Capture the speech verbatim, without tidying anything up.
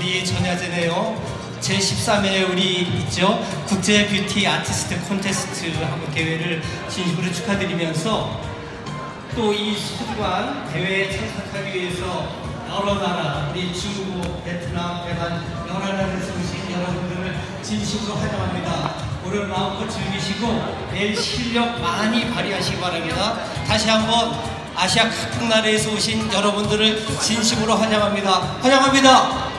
우리 전야제네요. 제십삼 회 우리 있죠 국제 뷰티 아티스트 콘테스트 한번 대회를 진심으로 축하드리면서 또 이 소중한 대회에 참석하기 위해서 여러 나라, 우리 중국, 베트남, 대만 여러 나라에서 오신 여러분들을 진심으로 환영합니다. 오늘 마음껏 즐기시고 내일 실력 많이 발휘하시기 바랍니다. 다시 한번 아시아 각국 나라에서 오신 여러분들을 진심으로 환영합니다. 환영합니다.